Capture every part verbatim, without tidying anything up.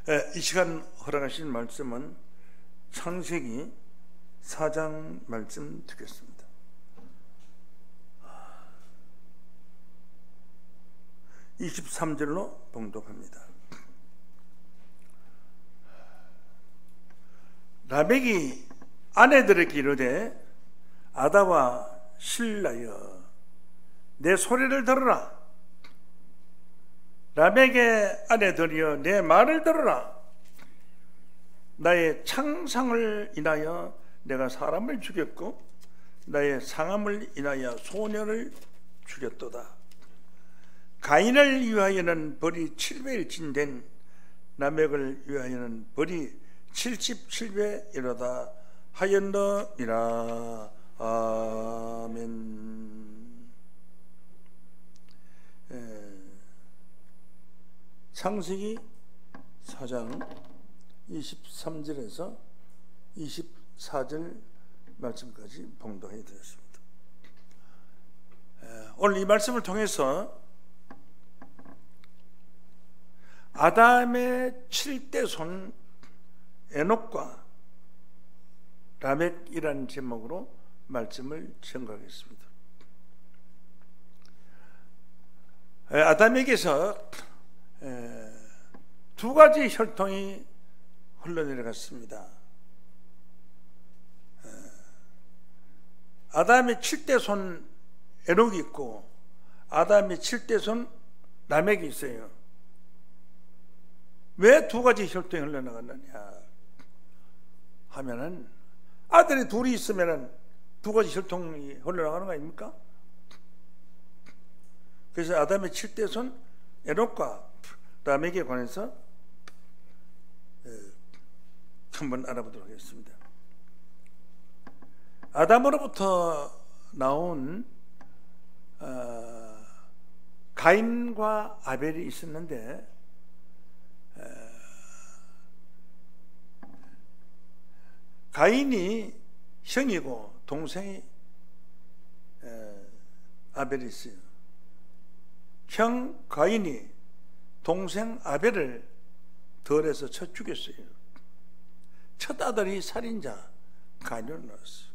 이 시간 허락하신 말씀은 창세기 사 장 말씀 듣겠습니다. 이십삼 절로 봉독합니다. 라멕이 아내들에게 이르되 아다와 실라여 내 소리를 들으라. 라멕의 아내들이여 내 말을 들으라. 나의 창상을 인하여 내가 사람을 죽였고 나의 상함을 인하여 소년을 죽였도다. 가인을 위하여는 벌이 칠 배일 진된 라멕을 위하여는 벌이 칠십칠 배이로다 하였느니라. 아멘. 에, 창세기 사 장 이십삼 절에서 이십사 절 말씀까지 봉독해 드렸습니다. 에, 오늘 이 말씀을 통해서 아담의 칠대 손 에녹과 라멕이라는 제목으로 말씀을 전가하겠습니다. 아담에게서 두 가지 혈통이 흘러내려갔습니다. 아담의 칠대 손 에녹이 있고 아담의 칠대 손 라멕이 있어요. 왜 두 가지 혈통이 흘러나갔느냐 하면은 아들이 둘이 있으면은 두 가지 혈통이 흘러나가는 거 아닙니까? 그래서 아담의 칠대 손 에녹과 라멕에 관해서 한번 알아보도록 하겠습니다. 아담으로부터 나온 어, 가인과 아벨이 있었는데 가인이 형이고 동생이 아벨이 있어요. 형 가인이 동생 아벨을 덜해서 쳐 죽였어요. 첫 아들이 살인자 가인을 낳았어요.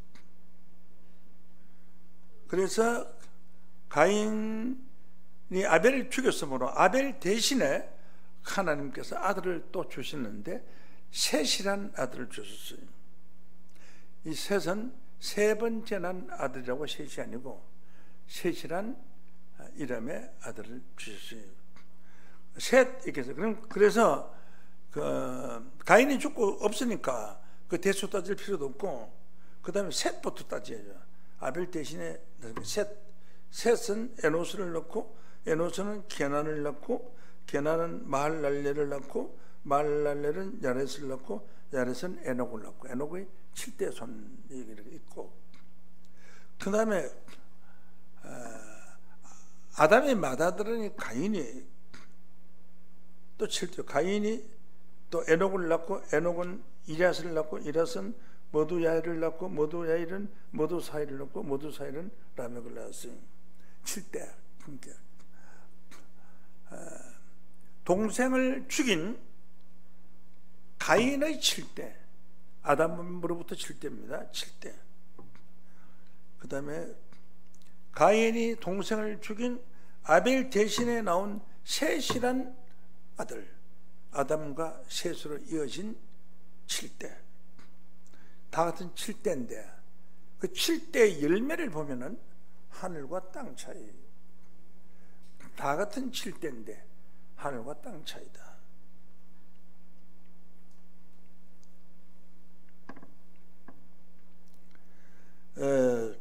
그래서 가인이 아벨을 죽였으므로 아벨 대신에 하나님께서 아들을 또 주시는데 셋이란 아들을 주셨어요. 이 셋은 세 번째 난 아들이라고 셋이 아니고 셋이란 이름의 아들을 주셨어요. 셋 이렇게 해서 그럼 그래서 그 가인이 죽고 없으니까 그 대수 따질 필요도 없고 그 다음에 셋부터 따져야죠. 아벨 대신에 셋 셋은 에노스를 낳고 에노스는 게난을 낳고 게난은 마할랄레를 낳고 마할랄레는 야렛을 낳고 야렛은 에녹을 낳고 에녹의 칠대 손이 있고 그 다음에 아담의 맏아들은 가인이 또 칠대 가인이 또 에녹을 낳고 에녹은 이랏을 낳고 이랏은 모두야일을 낳고 모두야일은 모두사일을 낳고 모두사일은 라멕을 낳았어요. 칠대 품격. 동생을 죽인 가인의 칠대 아담으로부터 칠대입니다. 칠대. 그 다음에 가인이 동생을 죽인 아벨 대신에 나온 셋이란 아들 아담과 셋으로 이어진 칠대. 다 같은 칠대인데 그 칠대의 열매를 보면은 하늘과 땅 차이. 다 같은 칠대인데 하늘과 땅 차이다. 어,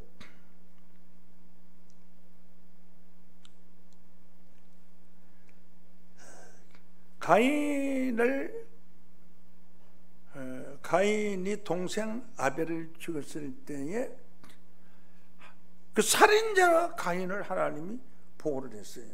가인을 어, 가인이 동생 아벨을 죽였을 때에 그 살인자 가인을 하나님이 보호를 했어요.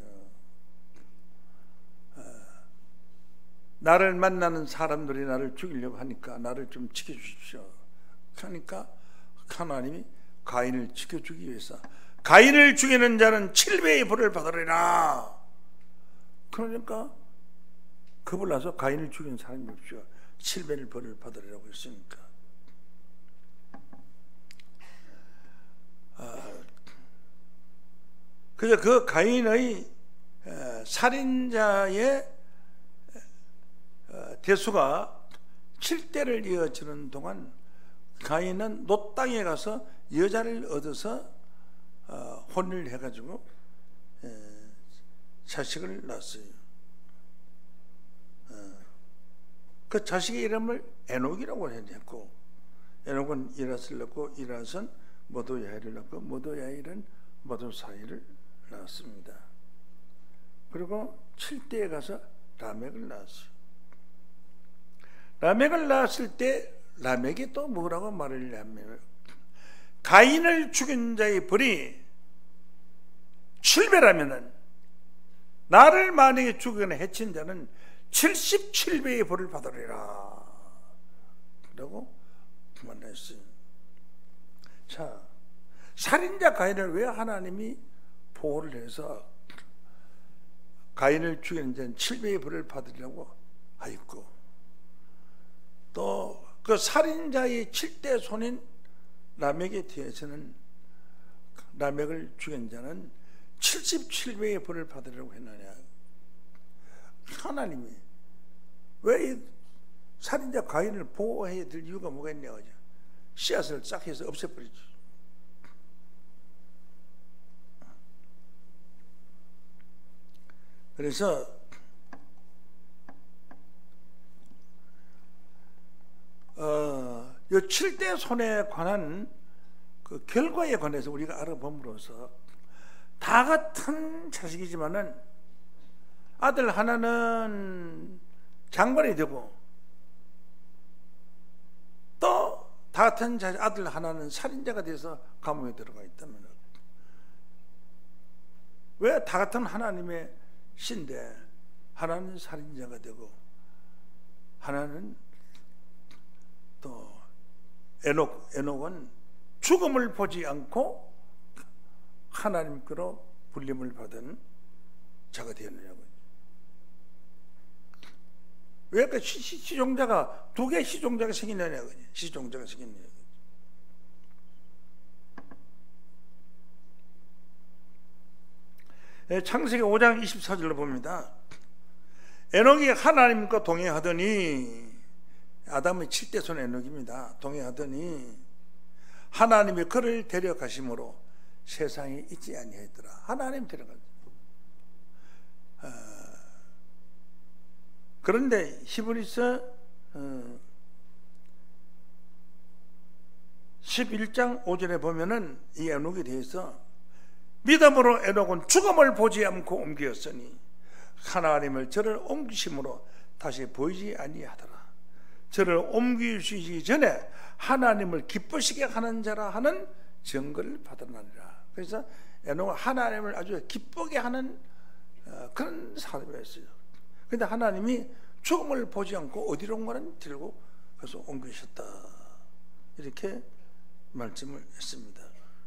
어, 나를 만나는 사람들이 나를 죽이려고 하니까 나를 좀 지켜주십시오. 그러니까 하나님이 가인을 지켜주기 위해서 가인을 죽이는 자는 칠 배의 벌을 받으리라. 그러니까 겁을 나서 가인을 죽인 사람이 없죠. 칠 배를 벌을 받으리라고 했으니까. 아, 그래서 그 가인의 살인자의 대수가 칠 대를 이어지는 동안 가인은 노 땅에 가서 여자를 얻어서 혼인을 해가지고 자식을 낳았어요. 그 자식의 이름을 에녹이라고 했고, 에녹은 이라스를 낳고, 이라스는 모도야일을 낳고, 모도야일은 모도사일을 낳았습니다. 그리고 칠 대에 가서 라멕을 낳았어요. 라멕을 낳았을 때 라멕이 또 뭐라고 말을 하냐면, 가인을 죽인 자의 벌이 칠 배라면은 나를 만약에 죽이거나 해친 자는 칠십칠 배의 벌을 받으리라 라고 말했어요. 자, 살인자 가인을 왜 하나님이 보호를 해서 가인을 죽이는 자는 칠 배의 벌을 받으리라고 하였고, 또 그 살인자의 칠 대 손인 라멕에 대해서는 라멕을 죽인 자는 칠십칠 배의 벌을 받으려고 했느냐. 하나님이 왜 이 살인자 가인을 보호해야 될 이유가 뭐가 있냐. 씨앗을 싹 해서 없애버리죠. 그래서 어, 이 칠 대 손에 관한 그 결과에 관해서 우리가 알아봄으로써 다 같은 자식이지만은 아들 하나는 장관이 되고 또 다 같은 자식 아들 하나는 살인자가 돼서 감옥에 들어가 있다면, 왜 다 같은 하나님의 신데 하나는 살인자가 되고 하나는 또 에녹, 에녹은 죽음을 보지 않고 하나님께로 불림을 받은 자가 되었느냐고요. 왜 그 시종자가 두 개의 시종자가 생기느냐고요. 시종자가 생기느냐고요. 창세기 오 장 이십사 절로 봅니다. 에녹이 하나님과 동행하더니, 아담의 칠 대 손 에녹입니다. 동행하더니 하나님이 그를 데려가심으로 세상에 있지 아니하였더라. 하나님 데려가죠. 어, 그런데 히브리서 어, 십일 장 오 절에 보면은 이 에녹에 대해서 믿음으로 에녹은 죽음을 보지 않고 옮기었으니 하나님을 저를 옮기심으로 다시 보이지 아니하더라. 저를 옮기시기 전에 하나님을 기쁘시게 하는 자라 하는 증거를 받았느니라. 그래서 에녹은 하나님을 아주 기쁘게 하는 그런 사람이었어요. 그런데 하나님이 죽음을 보지 않고 어디론가는 들고 가서 옮기셨다, 이렇게 말씀을 했습니다.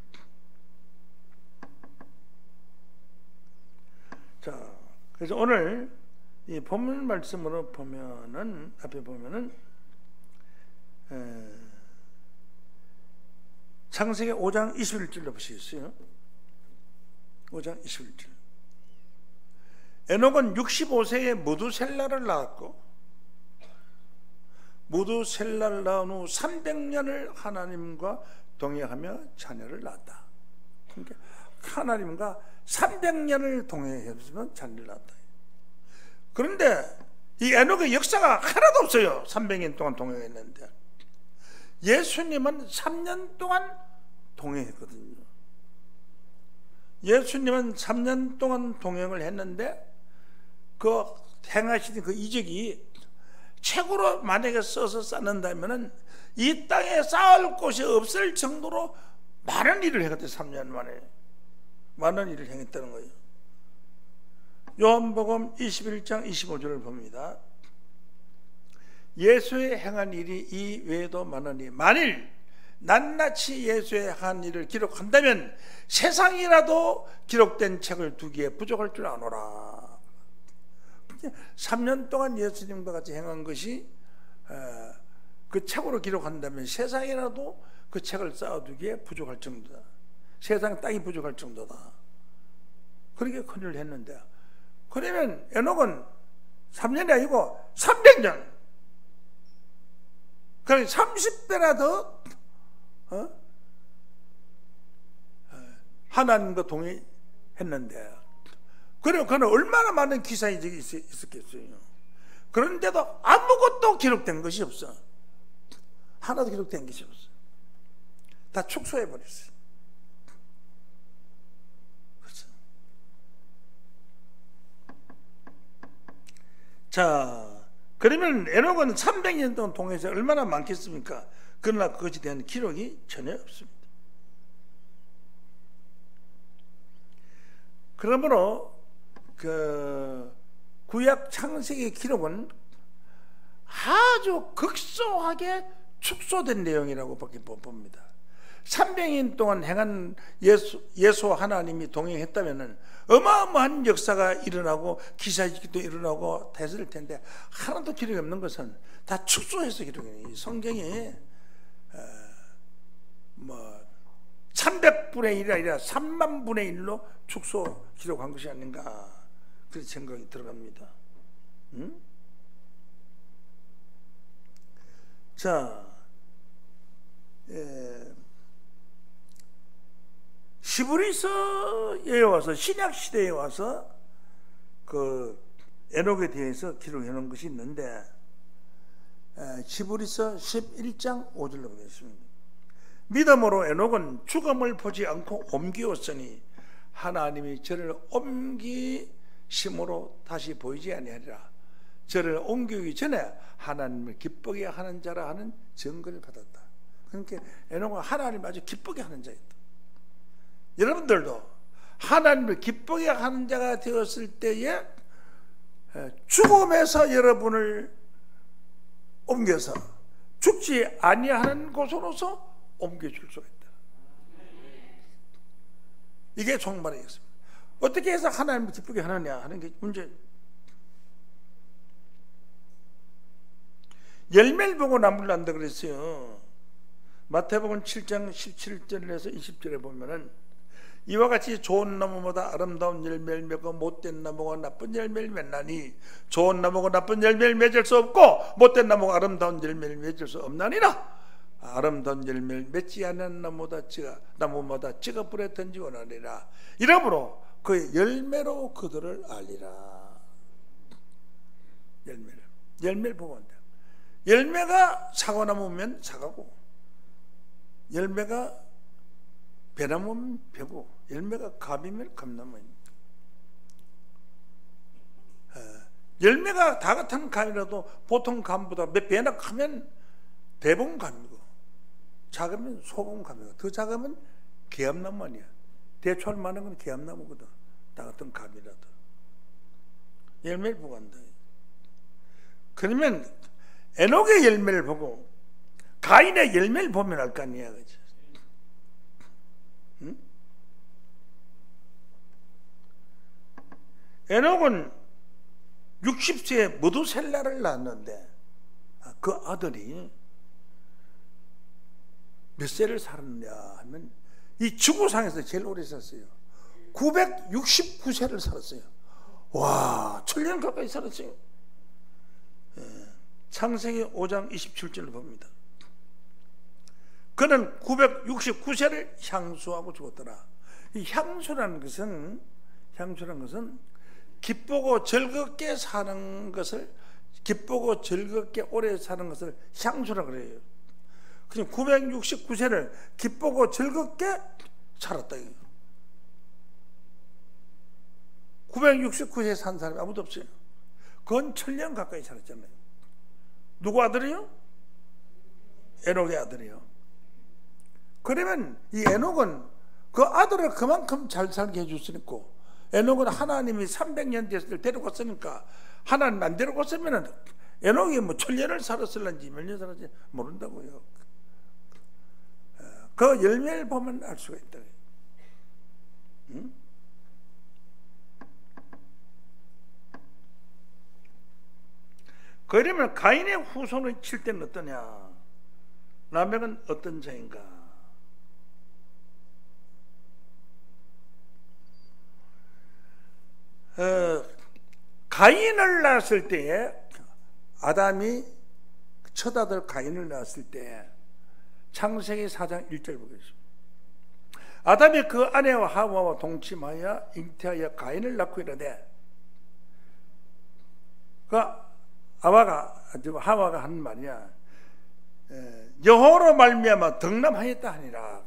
자, 그래서 오늘 이 본문 말씀으로 보면은, 앞에 보면은 에, 창세기 오 장 이십일 절로 보시겠어요? 오 장 이십일 절. 에녹은 육십오 세에 무두셀라를 낳았고, 무두셀라를 낳은 후 삼백 년을 하나님과 동행하며 자녀를 낳았다. 그러니까 하나님과 삼백 년을 동행해서 자녀를 낳았다. 그런데 이 에녹의 역사가 하나도 없어요. 삼백 년 동안 동행했는데. 예수님은 삼 년 동안 동행했거든요. 예수님은 삼 년 동안 동행을 했는데 그 행하신 그 이적이 책으로 만약에 써서 쌓는다면은 이 땅에 쌓을 곳이 없을 정도로 많은 일을 했거든요. 삼 년 만에 많은 일을 행했다는 거예요. 요한복음 이십일 장 이십오 절을 봅니다. 예수의 행한 일이 이 외에도 많으니 만일 낱낱이 예수의 한 일을 기록한다면 세상이라도 기록된 책을 두기에 부족할 줄 아노라. 삼 년 동안 예수님과 같이 행한 것이 그 책으로 기록한다면 세상이라도 그 책을 쌓아두기에 부족할 정도다. 세상 땅이 부족할 정도다. 그렇게 큰일을 했는데, 그러면 에녹은 삼 년이 아니고 삼백 년, 그러니까 삼십 배나 더 어? 하나님과 동의했는데, 그럼 그는 얼마나 많은 기사이 있었겠어요. 그런데도 아무것도 기록된 것이 없어. 하나도 기록된 것이 없어. 다 축소해버렸어요. 그렇죠. 자, 그러면 에녹은 삼백 년 동안 동행해서 얼마나 많겠습니까? 그러나 그것에 대한 기록이 전혀 없습니다. 그러므로 그 구약 창세기 기록은 아주 극소하게 축소된 내용이라고 밖에 못 봅니다. 삼백 년 동안 행한 예수, 예수 하나님이 동행했다면 어마어마한 역사가 일어나고 기사기도 일어나고 됐을 텐데, 하나도 기록이 없는 것은 다 축소해서 기록해요. 성경이 어, 뭐 삼백 분의 일이 아니라 삼만 분의 일로 축소 기록한 것이 아닌가, 그런 생각이 들어갑니다. 응? 자, 예, 시브리서에 와서, 신약 시대에 와서 그 에녹에 대해서 기록해 놓은 것이 있는데, 예, 시브리서 십일 장 오 절로 보겠습니다. 믿음으로 에녹은 죽음을 보지 않고 옮기었으니 하나님이 저를 옮기심으로 다시 보이지 아니하리라. 저를 옮기기 전에 하나님을 기쁘게 하는 자라 하는 증거를 받았다. 그러니까 에녹은 하나님을 아주 기쁘게 하는 자였다. 여러분들도 하나님을 기쁘게 하는 자가 되었을 때에 죽음에서 여러분을 옮겨서 죽지 아니하는 곳으로서 옮겨줄 수가 있다. 이게 종말이겠습니다. 어떻게 해서 하나님을 기쁘게 하느냐 하는 게 문제. 열매를 보고 나무를 난다 그랬어요. 마태복음 칠 장 십칠 절에서 이십 절에 보면은 이와 같이 좋은 나무보다 아름다운 열매를 맺고 못된 나무가 나쁜 열매를 맺나니 좋은 나무가 나쁜 열매를 맺을 수 없고 못된 나무가 아름다운 열매를 맺을 수 없나니라. 아름다운 열매를 맺지 않는 나무보다 찍어, 나무마다 찍어 불에 던지고 나니라. 이러므로 그 열매로 그들을 알리라. 열매를 열매를 보고 한다. 열매가 사과나무면 사과고, 열매가 배나무면 배고, 열매가 감이면 감나무입니다. 열매가 다 같은 감이라도 보통 감보다 몇 배나 크면 대봉 감이고, 작으면 소봉 감이고, 더 작으면 개암나무 아니야. 대추알 많은 건 개암나무거든. 다 같은 감이라도 열매를 보고 한다. 그러면 에녹의 열매를 보고 가인의 열매를 보면 알 거 아니야, 그죠? 응? 에녹은 육십 세에 무두셀라를 낳았는데 그 아들이 몇 세를 살았냐 하면 이 지구상에서 제일 오래 살았어요. 구백육십구 세를 살았어요. 와, 천년 가까이 살았어요. 창세기 오 장 이십칠 절을 봅니다. 그는 구백육십구 세를 향수하고 죽었더라. 이 향수라는 것은 향수라는 것은 기쁘고 즐겁게 사는 것을, 기쁘고 즐겁게 오래 사는 것을 향수라 그래요. 그냥 구백육십구 세를 기쁘고 즐겁게 살았다. 구백육십구 세 산 사람이 아무도 없어요. 그건 천년 가까이 살았잖아요. 누구 아들이요? 에녹의 아들이요. 그러면 이 에녹은 그 아들을 그만큼 잘 살게 해줄 수 있고, 에녹은 하나님이 삼백 년 됐을 때 데려갔으니까, 하나님 안 데려갔으면 에녹이 뭐 천년을 살았을런지 몇 년 살았을지 모른다고요. 그 열매를 보면 알 수가 있다. 응? 그러면 가인의 후손을 칠 때는 어떠냐? 라멕은 어떤 자인가? 어, 가인을 낳았을 때에 아담이 첫 아들 가인을 낳았을 때 창세기 사 장 일 절 보겠습니다. 아담이 그 아내와 하와와 동침하여 잉태하여 가인을 낳고 이르되, 그 아와가 하와가 한 말이야. 여호와로 말미암아 덕남하였다 하니라.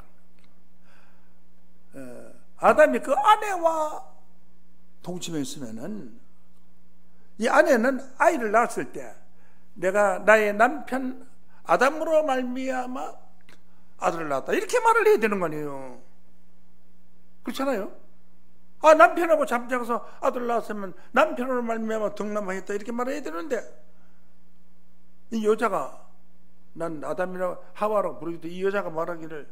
아담이 그 아내와 동침했으면은 이 아내는 아이를 낳았을 때 내가 나의 남편 아담으로 말미암아 아들을 낳았다 이렇게 말을 해야 되는 거 아니에요. 그렇잖아요. 아, 남편하고 잠자서 아들 낳았으면 남편으로 말미암아 덕남하였다 이렇게 말해야 되는데, 이 여자가, 난 아담이라 하와라고 부르기도 이 여자가 말하기를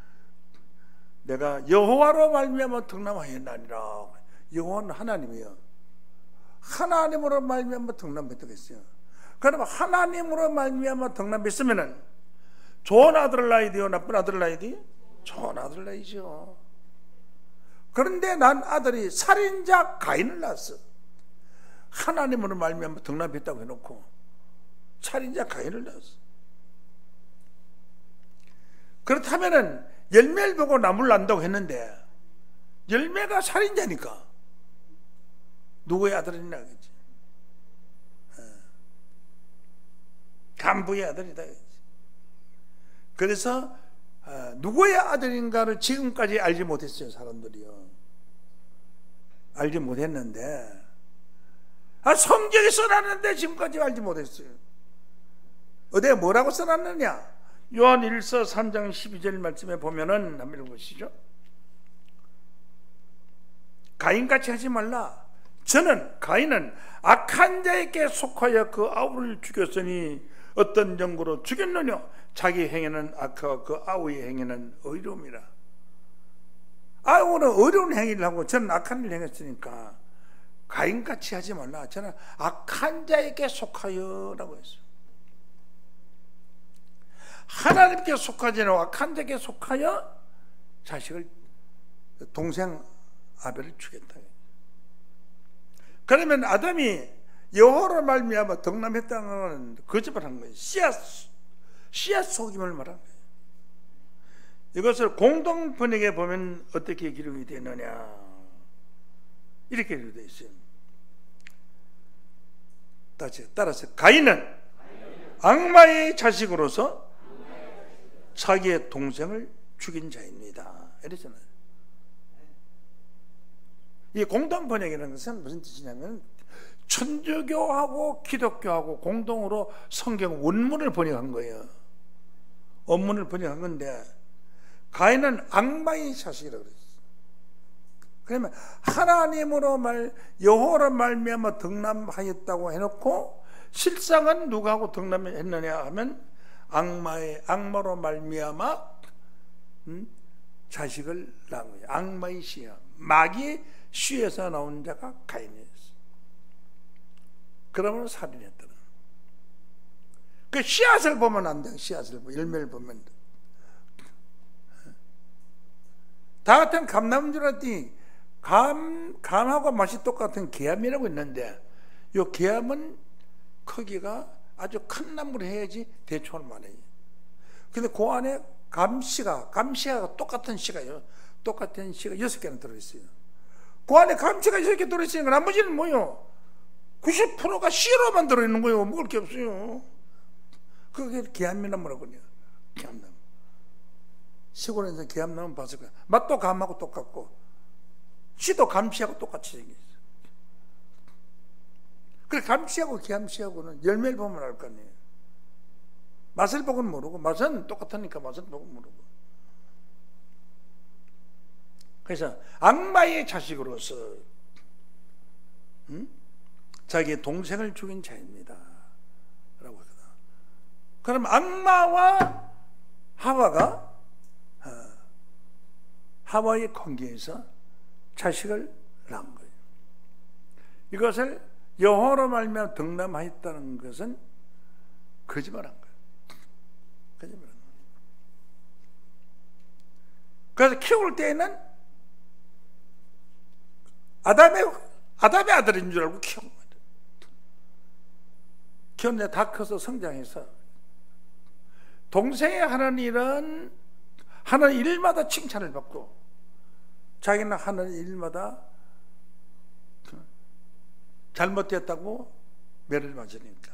내가 여호와로 말미암아 덕남하였나니라. 여호와는 하나님이요, 하나님으로 말미암아 덕남했다고 했어요. 그러면 하나님으로 말미암아 덕남했으면은 좋은 아들을 낳아야 돼요, 나쁜 아들을 낳아야 돼요? 좋은 아들을 낳아야죠. 그런데 난 아들이 살인자 가인을 낳았어. 하나님으로 말미암아 덕남했다고 해놓고 살인자 가인을 낳았어. 그렇다면은 열매를 보고 나무를 난다고 했는데 열매가 살인자니까 누구의 아들이 나겠지? 간부의 아들이다. 그래서 누구의 아들인가를 지금까지 알지 못했어요. 사람들이요, 알지 못했는데, 아, 성경에 써놨는데 지금까지 알지 못했어요. 어디에 뭐라고 써놨느냐? 요한 일서 삼 장 십이 절 말씀에 보면은 한번 읽어보시죠. 가인같이 하지 말라. 저는 가인은 악한 자에게 속하여 그 아우를 죽였으니 어떤 정도로 죽였느냐? 자기 행위는 악하고 그 아우의 행위는 의로움이라. 아우는 어려운 행위를 하고 저는 악한 일을 행했으니까 가인같이 하지 말라. 저는 악한 자에게 속하여 라고 했어요. 하나님께 속하지 않고 악한 자에게 속하여 자식을, 동생 아벨을 죽였다. 그러면 아담이 여호와로 말미암아 덕남했다는 건 거짓말한 거예요. 씨앗, 씨앗 속임을 말한 거예요. 이것을 공동 번역에 보면 어떻게 기록이 되느냐, 이렇게 기록되어 있어요. 다시 따라서 가인은 악마의 자식으로서 자기의 동생을 죽인 자입니다. 이랬잖아요. 이 공동 번역이라는 것은 무슨 뜻이냐면 천주교하고 기독교하고 공동으로 성경 원문을 번역한 거예요. 원문을 번역한 건데, 가인은 악마의 자식이라고 그랬어요. 그러면 하나님으로 말, 여호와로 말미암아 덕남하였다고 해놓고 실상은 누구하고 덕남했느냐 하면 악마의, 악마로 말미암아 음? 자식을 낳은 거예요. 악마의 씨야, 마귀의 씨에서 나온 자가 가인이었어요. 그러면 살인했더라. 그 씨앗을 보면 안 돼. 씨앗을 보면, 열매를 보면 돼. 다 같은 감나무인 줄 알았더니 감, 감하고 맛이 똑같은 계암이라고 있는데, 이 계암은 크기가 아주 큰 나무를 해야지 대충을 말해요. 근데 그 안에 감씨가, 감씨가 똑같은 씨가요, 똑같은 씨가 여섯 개나 들어있어요. 그 안에 감씨가 여섯 개 들어있으니까 나머지는 뭐요? 구십 퍼센트가 씨로만 들어있는 거예요. 먹을 게 없어요. 그게 계암나무라고 그래요. 계암나무. 시골에서 계암나무 봤을 거예요. 맛도 감하고 똑같고 씨도 감씨하고 똑같이 생겼어요. 그래, 감씨하고 계암씨하고는 열매를 보면 알 거 아니에요. 맛을 보고는 모르고, 맛은 똑같으니까 맛을 보고 모르고. 그래서 악마의 자식으로서 음? 자기의 동생을 죽인 자입니다 라고 하거든. 그럼 악마와 하와가 어, 하와의 관계에서 자식을 낳은 거예요. 이것을 여호와로 말미암아 덕남하였다는 것은 거짓말한 거예요. 거짓말한 거예요. 그래서 키울 때에는 아담의 아담의 아들인 줄 알고 키운 거예요. 키웠는데 다 커서 성장해서 동생이 하는 일은 하는 일마다 칭찬을 받고 자기는 하는 일마다 잘못됐다고 매를 맞으니까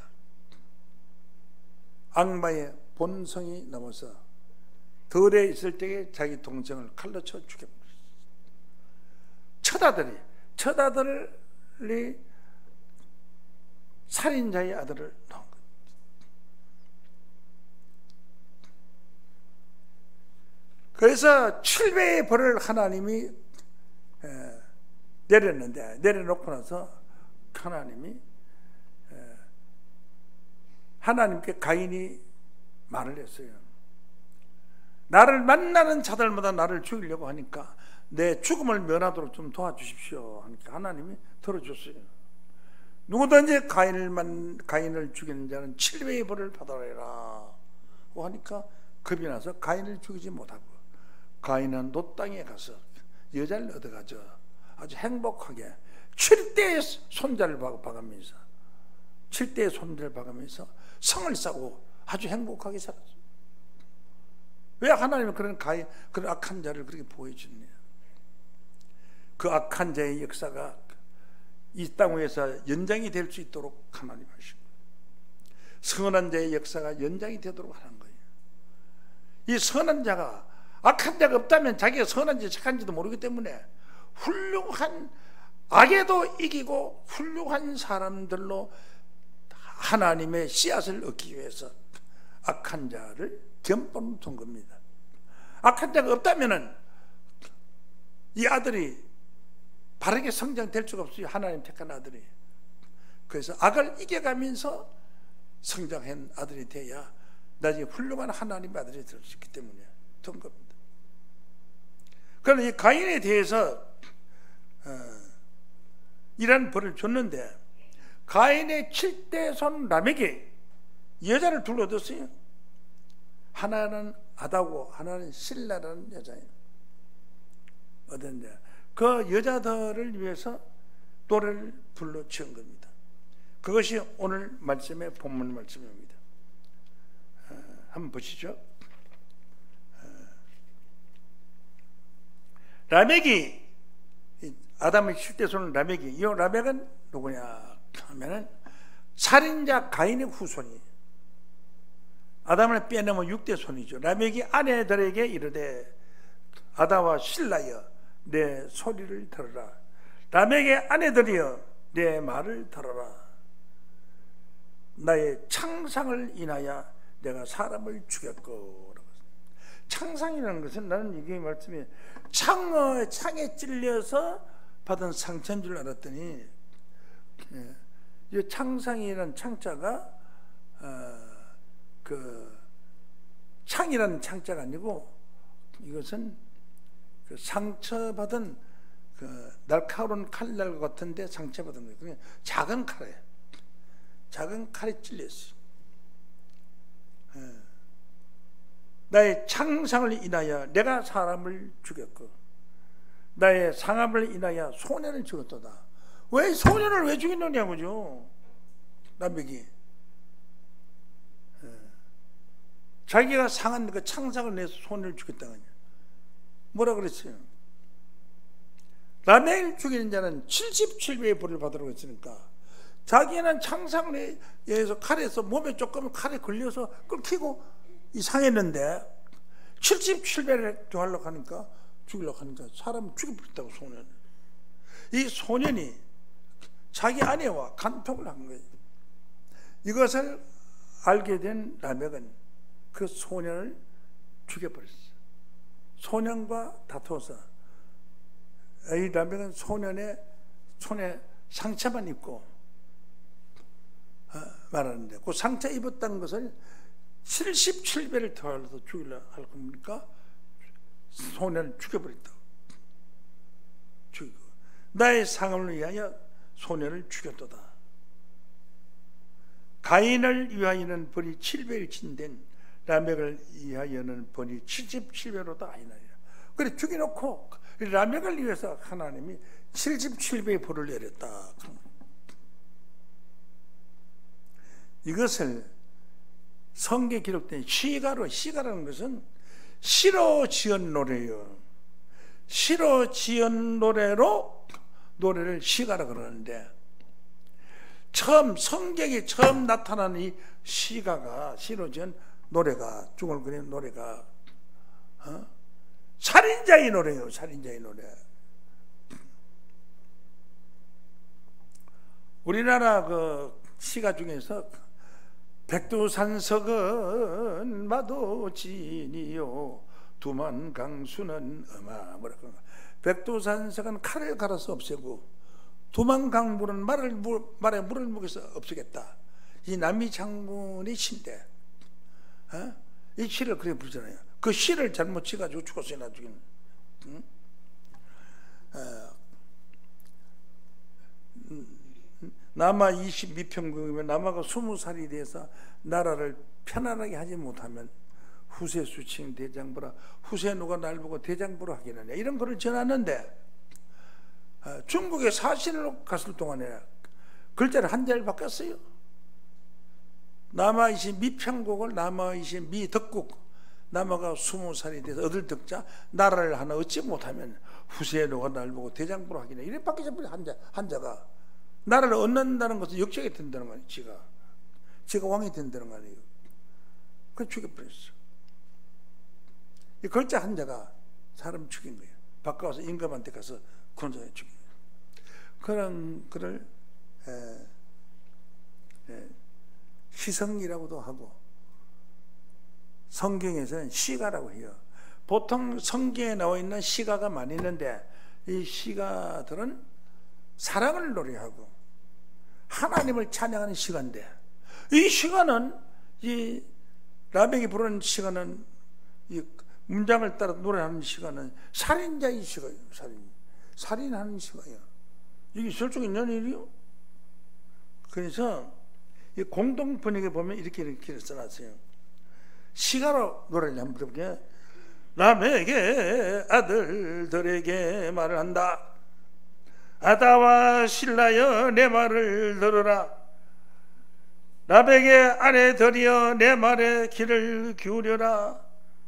악마의 본성이 넘어서 들에 있을 때에 자기 동생을 칼로 쳐 죽여버렸어요. 첫아들이 첫아들이 살인자의 아들을 낳은 거예요. 그래서 칠 배의 벌을 하나님이 내렸는데, 내려놓고 나서 하나님이 하나님께 가인이 말을 했어요. 나를 만나는 자들마다 나를 죽이려고 하니까 내 죽음을 면하도록 좀 도와주십시오 하니까 하나님이 들어줬어요. 누구든지 가인을, 만, 가인을 죽이는 자는 칠 배의 벌을 받아라 하니까 겁이 나서 가인을 죽이지 못하고 가인은 노땅에 가서 여자를 얻어가죠. 아주 행복하게 칠 대의 손자를 봐가면서 칠 대의 손자를 봐가면서 성을 쌓고 아주 행복하게 살았어요. 왜 하나님은 그런 가인, 그런 악한 자를 그렇게 보여주느냐? 그 악한 자의 역사가 이 땅 위에서 연장이 될 수 있도록 하나님 하시고, 선한 자의 역사가 연장이 되도록 하는 거예요. 이 선한 자가, 악한 자가 없다면 자기가 선한지 착한지도 모르기 때문에 훌륭한, 악에도 이기고 훌륭한 사람들로 하나님의 씨앗을 얻기 위해서 악한 자를 견본을 둔 겁니다. 악한 자가 없다면은 이 아들이 바르게 성장될 수가 없어요. 하나님 택한 아들이. 그래서 악을 이겨가면서 성장한 아들이 돼야 나중에 훌륭한 하나님의 아들이 될 수 있기 때문에 된 겁니다. 그러나 이 가인에 대해서 어, 이런 벌을 줬는데 가인의 칠 대 손 라멕이 여자를 둘러 얻었어요. 하나는 아다고 하나는 실라라는 여자예요. 얻었는데 그 여자들을 위해서 노래를 불러 지은 겁니다. 그것이 오늘 말씀의 본문 말씀입니다. 어, 한번 보시죠. 어, 라멕이 아담의 칠 대 손 라멕이, 이 라멕은 누구냐 하면은 살인자 가인의 후손이, 아담을 빼내면 육 대 손이죠. 라멕이 아내들에게 이르되 아다와 실라여 내 소리를 들어라. 라멕의 아내들이여 내 말을 들어라. 나의 창상을 인하여 내가 사람을 죽였고. 창상이라는 것은 나는 이게 말씀이 창어, 창에 찔려서 받은 상처인 줄 알았더니 예, 이 창상이라는 창자가 어, 그 창이라는 창자가 아니고 이것은 그 상처받은 그 날카로운 칼날 같은데 상처받은 거예요. 그냥 작은 칼에 작은 칼에 찔렸어요. 예. 나의 창상을 인하여 내가 사람을 죽였고 나의 상함을 인하여 소년을 죽였도다. 왜 소년을 왜 죽였느냐고죠. 라멕이 예. 자기가 상한 그 창상을 내서 소년을 죽였다는 뭐라 그랬어요? 라멕을 죽이는 자는 칠십칠 배의 벌을 받으라고 했으니까 자기는 창상에 의해서 칼에서 몸에 조금 칼에 걸려서 끓히고 이상했는데 칠십칠 배를 하려고 하니까 죽이려고 하니까 사람을 죽여버렸다고. 소년을, 이 소년이 자기 아내와 간통을 한 거예요. 이것을 알게 된 라멕은 그 소년을 죽여버렸어요. 소년과 다투어서 이 라멕은 소년의 손에 상처만 입고 어, 말하는데 그 상처 입었다는 것을 칠십칠 배를 더하여서 죽이려 할 겁니까? 소년을 죽여버렸다고. 죽이고 나의 상함을 위하여 소년을 죽였도다. 가인을 위하여는 벌이 칠 배를 친된 라멕을 위하여는 벌이 칠십칠 배로다 아니나니라. 그래 죽여놓고 라멕을 위해서 하나님이 칠십칠 배의 벌을 내렸다. 이것을 성경에 기록된 시가로, 시가라는 것은 시로 지은 노래예요. 시로 지은 노래로 노래를 시가라 그러는데, 처음 성경에 처음 나타나는 이 시가가, 시로 지은 노래가, 죽을 그리는 노래가 어? 살인자의 노래예요. 살인자의 노래. 우리나라 그 시가 중에서 백두산석은 마도진이요 두만강수는 어마, 뭐랄까, 백두산석은 칼을 갈아서 없애고 두만강물은 말을, 물, 말에 물을 묵여서 없애겠다. 이 남이 장군의 시인데 어? 이 시를 그렇게 부르잖아요. 그 시를 잘못 치가지고 죽었어요 나중에는. 응? 어, 남아 이십이 평국이면 남아가 스무 살이 돼서 나라를 편안하게 하지 못하면 후세 수칭 대장부라, 후세 누가 날 보고 대장부라 하겠느냐, 이런 글을 전하는데, 어, 중국에 사신으로 갔을 동안에 글자를 한자를 바꿨어요. 남아이신 미평국을 남아이신 미덕국, 남아가 스무 살이 돼서 얻을 덕자 나라를 하나 얻지 못하면 후세 누가 날 보고 대장부라 하겠느냐, 이렇게 바뀌어버려. 한자, 한자가 나라를 얻는다는 것은 역적이 된다는 거 아니에요. 지가 지가 왕이 된다는 거 아니에요. 그래서 죽여버렸어. 이 글자 한자가 사람 죽인 거예요. 바꿔서 임금한테 가서 군사에 죽인 거예요. 그런 글을 에, 에, 시성이라고도 하고 성경에서는 시가라고 해요. 보통 성경에 나와 있는 시가가 많이 있는데 이 시가들은 사랑을 노래하고 하나님을 찬양하는 시간인데, 이 시간은 이 라멕이 부르는 시간은 이 문장을 따라 노래하는 시간은 살인자의 시간이에요. 살인, 살인하는 시간이에요. 이게 있을 수 있는 일이요. 그래서 이 공동 번역에 보면 이렇게 이렇게 써놨어요. 시가로 노래를 한번 들어볼게요. 라멕의 아들들에게 말을 한다. 아다와 실라여 내 말을 들으라. 라멕의 아내들이여 내 말에 귀를 기울여라.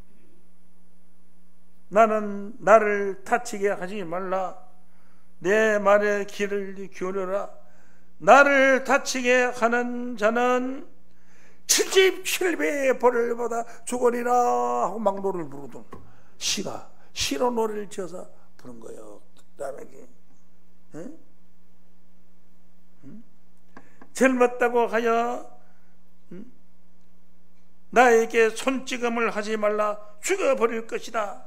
나는 나를 다치게 하지 말라. 내 말에 귀를 기울여라. 나를 다치게 하는 자는 칠십칠 배의 벌을 받아 죽으리라 하고 막 노래를 부르던 시가, 시로 노래를 지어서 부른 거예요. 라멕이. 응? 응? 젊었다고 하여 응? 나에게 손찌검을 하지 말라. 죽여버릴 것이다.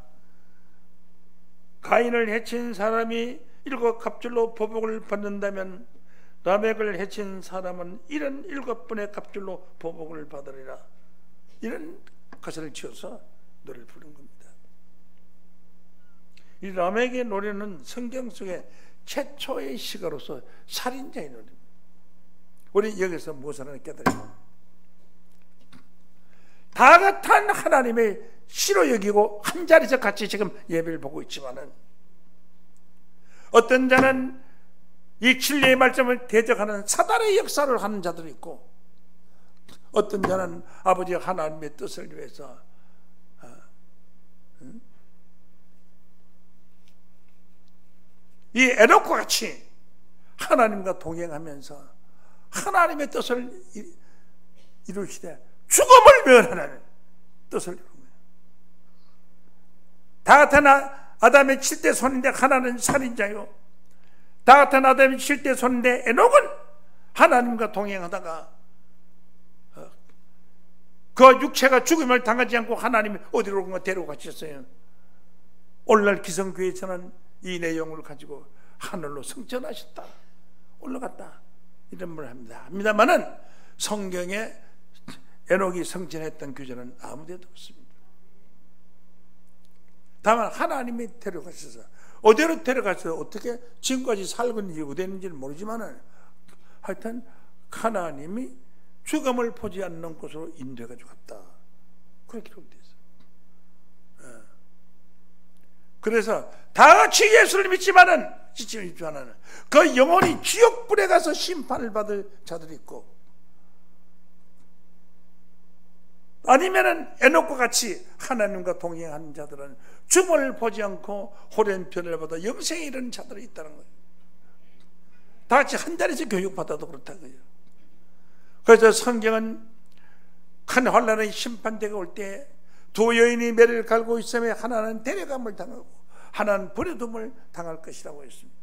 가인을 해친 사람이 일곱 갑절로 보복을 받는다면 라멕을 해친 사람은 이런 일곱 번의 갑절로 보복을 받으리라. 이런 가사를 지어서 노래를 부른 겁니다. 이 라멕의 노래는 성경 속에 최초의 시가로서 살인자의 노래입니다. 우리 여기서 무엇을 하나 깨달아요? 다 같은 하나님의 시로 여기고 한 자리에서 같이 지금 예배를 보고 있지만은, 어떤 자는 이 진리의 말씀을 대적하는 사단의 역사를 하는 자들이 있고, 어떤 자는 아버지 하나님의 뜻을 위해서 어, 응? 이 에녹과 같이 하나님과 동행하면서 하나님의 뜻을 이루시되 죽음을 면하는 뜻을 이루는 거예요. 다 같은 아담의 칠대 손인데 하나는 살인자요, 다 같은 아담의 칠대 손인데 에녹은 하나님과 동행하다가 그 육체가 죽음을 당하지 않고 하나님이 어디로 데리고 가셨어요. 오늘날 기성교회에서는 이 내용을 가지고 하늘로 승천하셨다, 올라갔다, 이런 말을 합니다. 합니다만은 성경에 에녹이 승천했던 규정은 아무데도 없습니다. 다만 하나님이 데려가셔서, 어디로 데려가서 어떻게 지금까지 살고 있는지 어디 있는지는 모르지만은 하여튼 하나님이 죽음을 보지 않는 곳으로 인도해가지고 갔다. 그렇게 기록되어 있어요. 예. 그래서 다 같이 예수를 믿지만은 믿지만은 그 영혼이 지옥불에 가서 심판을 받을 자들이 있고, 아니면은 에녹과 같이 하나님과 동행하는 자들은 죽음을 보지 않고 호련편을 받아 영생에 이르는 자들이 있다는 거예요. 다 같이 한 자리에서 교육받아도 그렇다는 거예요. 그래서 성경은 큰 환란의 심판대가 올 때 두 여인이 매를 갈고 있으며 하나는 데려감을 당하고 하나는 버려둠을 당할 것이라고 했습니다.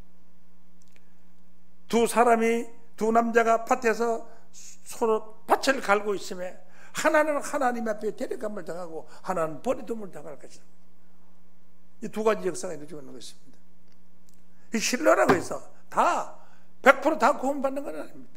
두 사람이, 두 남자가 밭에서 서로 밭을 갈고 있으며 하나는 하나님 앞에 데려감을 당하고 하나는 버려둠을 당할 것이다. 이 두 가지 역사가 이루어지고 있는 것입니다. 이 신뢰라고 해서 다 백 퍼센트 다 구원받는 건 아닙니다.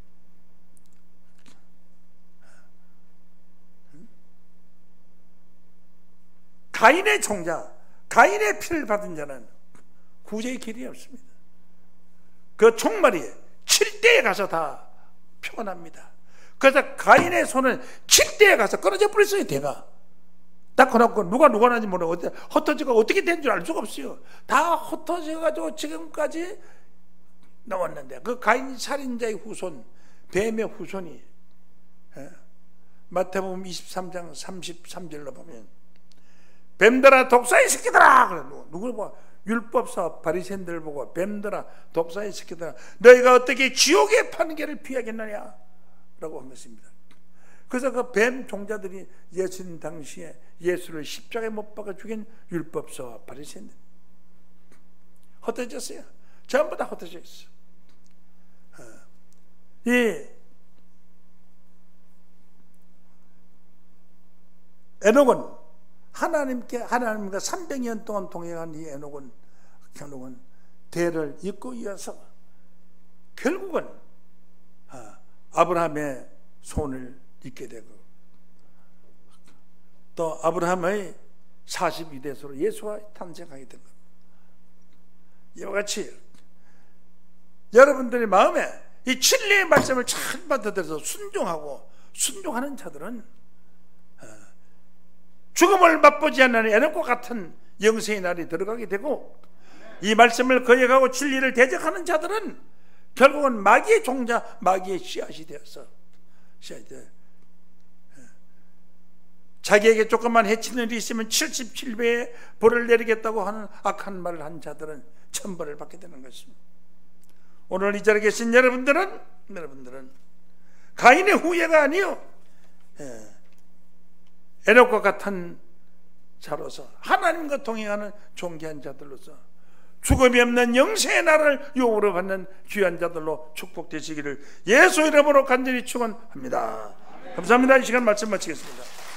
가인의 종자, 가인의 피를 받은 자는 구제의 길이 없습니다. 그 종말이 칠 대에 가서 다 표가 납니다. 그래서 가인의 손은 칠 대에 가서 끊어져 버렸어요. 대가 닦아놓고 누가 누가 나는지 모르고 흩어지고 어떻게 된 줄 알 수가 없어요. 다 흩어져가지고 지금까지 나왔는데, 그 가인 살인자의 후손, 뱀의 후손이, 예? 마태복음 이십삼 장 삼십삼 절로 보면 뱀들아 독사의 새끼들아, 그래. 누굴 봐? 율법사 바리새인들 보고 뱀들아 독사의 새끼들아, 너희가 어떻게 지옥의 판결을 피하겠느냐 라고 한 것입니다. 그래서 그 뱀 종자들이 예수님 당시에 예수를 십자가에 못 박아 죽인 율법사와 바리새인들, 흩어졌어요. 전부 다 흩어져 있어. 이 에녹은 하나님께, 하나님과 삼백 년 동안 동행한 이 에녹은, 에녹은 대를 잇고 이어서 결국은 아브라함의 손을 잇게 되고, 또 아브라함의 사십이 대수로 예수가 탄생하게 된 겁니다. 이와 같이 여러분들의 마음에 이 진리의 말씀을 잘 받아들여서 순종하고 순종하는 자들은 죽음을 맛보지 않는 에녹과 같은 영생의 날이 들어가게 되고, 이 말씀을 거역하고 진리를 대적하는 자들은 결국은 마귀의 종자, 마귀의 씨앗이 되어서 씨앗이 되어 자기에게 조금만 해치는 일이 있으면 칠십칠 배의 벌을 내리겠다고 하는 악한 말을 한 자들은 천벌을 받게 되는 것입니다. 오늘 이 자리에 계신 여러분들은 여러분들은 가인의 후예가 아니요, 예, 에녹과 같은 자로서 하나님과 동행하는 존귀한 자들로서 죽음이 없는 영생의 날을 용으로 받는 귀한 자들로 축복되시기를 예수 이름으로 간절히 축원합니다. 감사합니다. 이 시간 말씀 마치겠습니다.